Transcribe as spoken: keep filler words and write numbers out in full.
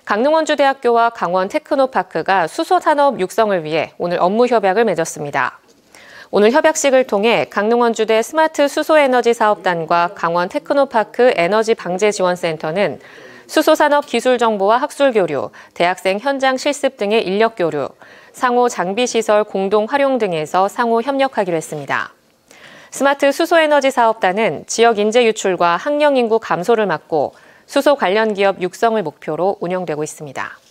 강릉원주대학교와 강원테크노파크가 수소산업 육성을 위해 오늘 업무 협약을 맺었습니다. 오늘 협약식을 통해 강릉원주대 스마트 수소에너지 사업단과 강원테크노파크 에너지방재지원센터는 수소산업 기술 정보와 학술 교류, 대학생 현장 실습 등의 인력 교류, 상호 장비시설 공동 활용 등에서 상호 협력하기로 했습니다. 스마트 수소에너지 사업단은 지역 인재 유출과 학령 인구 감소를 막고 수소 관련 기업 육성을 목표로 운영되고 있습니다.